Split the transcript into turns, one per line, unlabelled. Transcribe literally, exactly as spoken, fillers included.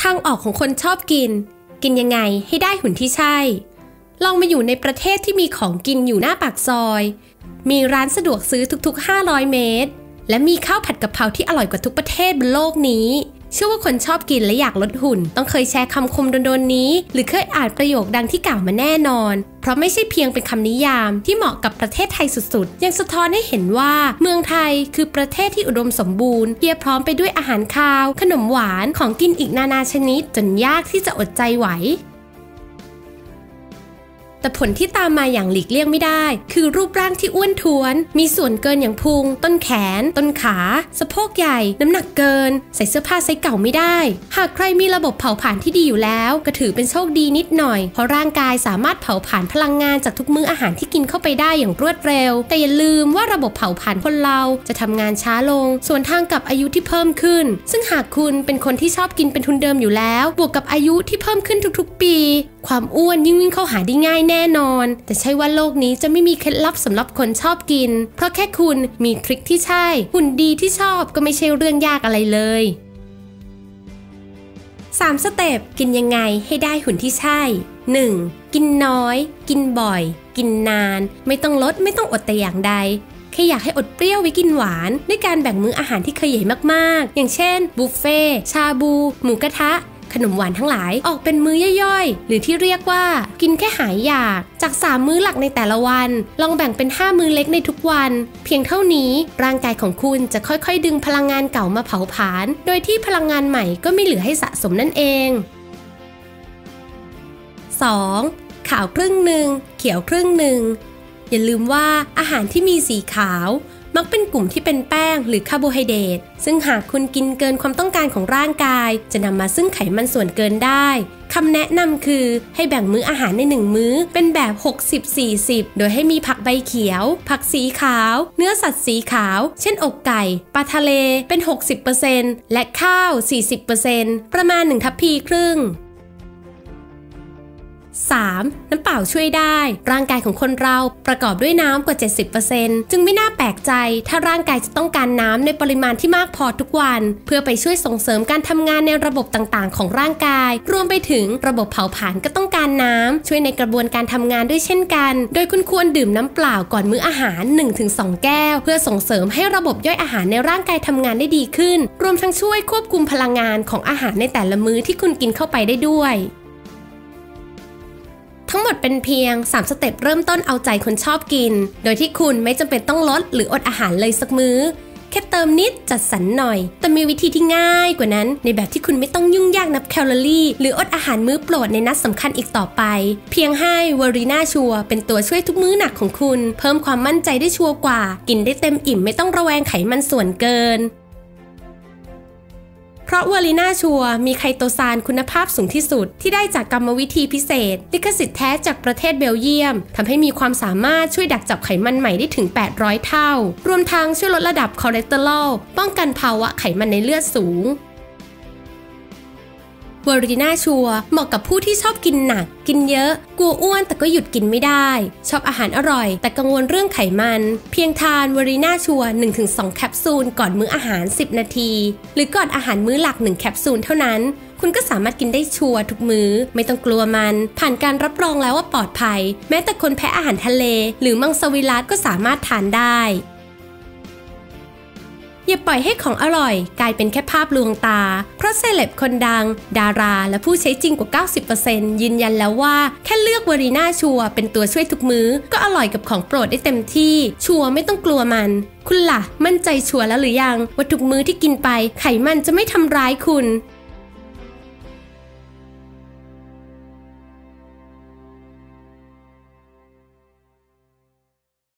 ทางออกของคนชอบกินกินยังไงให้ได้หุ่นที่ใช่ลองมาอยู่ในประเทศที่มีของกินอยู่หน้าปากซอยมีร้านสะดวกซื้อทุกๆห้าร้อยเมตรและมีข้าวผัดกะเพราที่อร่อยกว่าทุกประเทศบนโลกนี้เชื่อว่าคนชอบกินและอยากลดหุ่นต้องเคยแชร์คำคมโดนๆนี้หรือเคยอ่านประโยคดังที่กล่าวมาแน่นอนเพราะไม่ใช่เพียงเป็นคำนิยามที่เหมาะกับประเทศไทยสุดๆยังสะท้อนให้เห็นว่าเมืองไทยคือประเทศที่อุดมสมบูรณ์เพียบพร้อมไปด้วยอาหารคาวขนมหวานของกินอีกนานาชนิดจนยากที่จะอดใจไหวแต่ผลที่ตามมาอย่างหลีกเลี่ยงไม่ได้คือรูปร่างที่อ้วนท้วนมีส่วนเกินอย่างพุงต้นแขนต้นขาสะโพกใหญ่น้ำหนักเกินใส่เสื้อผ้าไซส์เก่าไม่ได้หากใครมีระบบเผาผลาญที่ดีอยู่แล้วก็ถือเป็นโชคดีนิดหน่อยเพราะร่างกายสามารถเผาผลาญพลังงานจากทุกมื้ออาหารที่กินเข้าไปได้อย่างรวดเร็วแต่อย่าลืมว่าระบบเผาผลาญคนเราจะทำงานช้าลงส่วนทางกับอายุที่เพิ่มขึ้นซึ่งหากคุณเป็นคนที่ชอบกินเป็นทุนเดิมอยู่แล้วบวกกับอายุที่เพิ่มขึ้นทุกๆปีความอ้วนยิ่งวิ่งเข้าหาได้ง่ายแน่นอนแต่ใช่ว่าโลกนี้จะไม่มีเคล็ดลับสำหรับคนชอบกินเพราะแค่คุณมีทริคที่ใช่หุ่นดีที่ชอบก็ไม่ใช่เรื่องยากอะไรเลยสามสเต็ปกินยังไงให้ได้หุ่นที่ใช่ หนึ่ง กินน้อยกินบ่อยกินนานไม่ต้องลดไม่ต้องอดแต่อย่างใดแค่อยากให้อดเปรี้ยวไว้กินหวานด้วยการแบ่งมื้ออาหารที่เคยใหญ่มากๆอย่างเช่นบุฟเฟ่ชาบูหมูกระทะขนมหวานทั้งหลายออกเป็นมื้อย่อยๆหรือที่เรียกว่ากินแค่หายอยากจากสามมื้อหลักในแต่ละวันลองแบ่งเป็นห้ามื้อเล็กในทุกวันเพียงเท่านี้ร่างกายของคุณจะค่อยๆดึงพลังงานเก่ามาเผาผลาญโดยที่พลังงานใหม่ก็ไม่เหลือให้สะสมนั่นเอง สอง ขาวครึ่งหนึ่งเขียวครึ่งหนึ่งอย่าลืมว่าอาหารที่มีสีขาวมักเป็นกลุ่มที่เป็นแป้งหรือคาร์โบไฮเดรตซึ่งหากคุณกินเกินความต้องการของร่างกายจะนำมาซึ่งไขมันส่วนเกินได้คำแนะนำคือให้แบ่งมื้ออาหารในหนึ่งมื้อเป็นแบบ หกสิบ สี่สิบ โดยให้มีผักใบเขียวผักสีขาวเนื้อสัตว์สีขาวเช่นอกไก่ปลาทะเลเป็น หกสิบเปอร์เซ็นต์ และข้าว สี่สิบเปอร์เซ็นต์ ประมาณหนึ่งทัพพีครึ่งสาม น้ำเปล่าช่วยได้ร่างกายของคนเราประกอบด้วยน้ำกว่า เจ็ดสิบเปอร์เซ็นต์ จึงไม่น่าแปลกใจถ้าร่างกายจะต้องการน้ำในปริมาณที่มากพอทุกวันเพื่อไปช่วยส่งเสริมการทำงานในระบบต่างๆของร่างกายรวมไปถึงระบบเผาผลาญก็ต้องการน้ำช่วยในกระบวนการทำงานด้วยเช่นกันโดยคุณควรดื่มน้ำเปล่าก่อนมื้ออาหาร หนึ่งถึงสอง แก้วเพื่อส่งเสริมให้ระบบย่อยอาหารในร่างกายทำงานได้ดีขึ้นรวมทั้งช่วยควบคุมพลังงานของอาหารในแต่ละมื้อที่คุณกินเข้าไปได้ด้วยทั้งหมดเป็นเพียงสามสเต็ปเริ่มต้นเอาใจคนชอบกินโดยที่คุณไม่จำเป็นต้องลดหรืออดอาหารเลยสักมื้อแค่เติมนิดจัดสรรหน่อยแต่มีวิธีที่ง่ายกว่านั้นในแบบที่คุณไม่ต้องยุ่งยากนับแคลอรี่หรืออดอาหารมื้อโปรดในนัดสำคัญอีกต่อไปเพียงให้วอรีน่าชัวร์เป็นตัวช่วยทุกมื้อหนักของคุณเพิ่มความมั่นใจได้ชัวร์กว่ากินได้เต็มอิ่มไม่ต้องระแวงไขมันส่วนเกินเพราะวอลีน่าชัวร์มีไคโตซานคุณภาพสูงที่สุดที่ได้จากกรรมวิธีพิเศษลิขสิทธิ์แท้จากประเทศเบลเยียมทำให้มีความสามารถช่วยดักจับไขมันใหม่ได้ถึงแปดร้อยเท่ารวมทั้งช่วยลดระดับคอเลสเตอรอลป้องกันภาวะไขมันในเลือดสูงวอรีน่าชัวร์เหมาะกับผู้ที่ชอบกินหนักกินเยอะกลัวอ้วนแต่ก็หยุดกินไม่ได้ชอบอาหารอร่อยแต่กังวลเรื่องไขมันเพียงทานวอรีน่าชัวร์ หนึ่งถึงสอง แคปซูลก่อนมื้ออาหารสิบนาทีหรือก่อนอาหารมื้อหลักหนึ่งแคปซูลเท่านั้นคุณก็สามารถกินได้ชัวร์ทุกมื้อไม่ต้องกลัวมันผ่านการรับรองแล้วว่าปลอดภัยแม้แต่คนแพ้อาหารทะเลหรือมังสวิรัติก็สามารถทานได้อย่าปล่อยให้ของอร่อยกลายเป็นแค่ภาพลวงตาเพราะเซเลบคนดังดาราและผู้ใช้จริงกว่า เก้าสิบเปอร์เซ็นต์ ยืนยันแล้วว่าแค่เลือกวอรีน่าชัวร์เป็นตัวช่วยทุกมื้อก็อร่อยกับของโปรดได้เต็มที่ชัวร์ไม่ต้องกลัวมันคุณล่ะมั่นใจชัวร์แล้วหรือยังว่าทุกมื้อที่กินไปไขมันจะไม่ทำร้ายคุณ